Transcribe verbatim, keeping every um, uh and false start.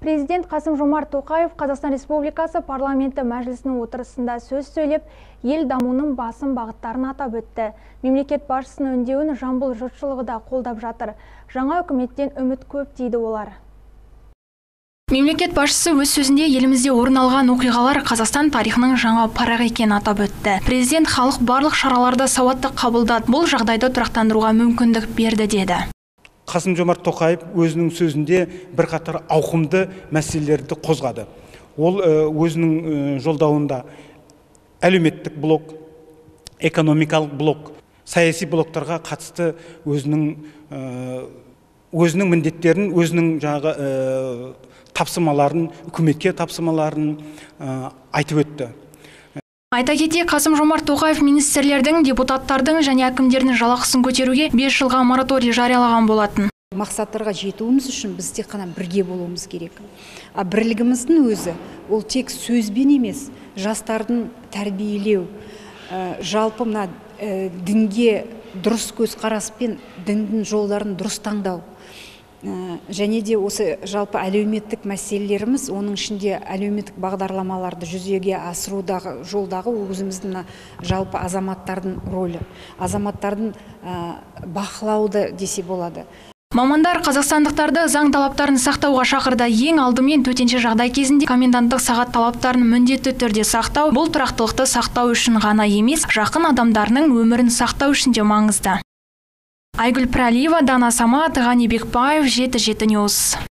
Президент Қасым-Жомарт Тоқаев Қазақстан Республикасы парламенті мәжілісінің отырысында сөз сөйлеп, ел дамуының басым бағыттарын атап өтті. Мемлекет басшысының үндеуін Жамбыл жұртшылығы да қолдап жатыр. Жаңа үкіметтен үміт көп дейді олар. Мемлекет басшысы өз сөзінде елімізде орын алған оқиғалар Қазақстан тарихының жаңа парағы екенін атап өтті. Президент халық барлық шараларды сауатты қабылдады, бұл жағдайды тұрақтандыруға мүмкіндік берді деді. Қасым-Жомарт Тоқаев өзінің сөзінде бірқатар ауқымды мәселелерді қозғады. Ол өзінің жолдауында әлеуметтік блок, экономикалық блок, саяси блоктарға қатысты өзінің өзінің міндеттерін, өзінің жаңағы тапсырмаларын, үкіметке тапсырмаларын айтып өтті. Айта кетейік, Қасым-Жомарт Тоқаев министрлердің, депутаттардың және әкімдердің жалақысын көтеруге бес жылға мораторий жариялаған болатын. Мақсаттарға жетуіміз үшін біз тек қана бірге болуымыз керек. А бірлігіміздің өзі ол тек сөзбен емес, жастардың тәрбиелеу, жалпы мына дінге дұрыс көзқараспен діндің жолдарын дұрыс таңдау. Және де осы жалпы әлеуметтік мәселелеріміз, оның ішінде әлеуметтік бағдарламаларды жүзеге асырудағы жолдағы өзіміздің жалпы азаматтардың рөлі, азаматтардың бақылауды десе болады. Мамандар қазақстандықтарды заң талаптарын сақтауға шақырды. Ең алдымен төтенше жағдай кезінде коменданттық сағат талаптарын міндетті түрде сақтау, бұл тұрақтылықты сақтау үшін ғана емес, жақын адамдарының өмірін сақтау үшін де маңызды. Айгүл Пірәлиева, Дана Самат, Ғани Бекбаев, жеті жеті ньюс.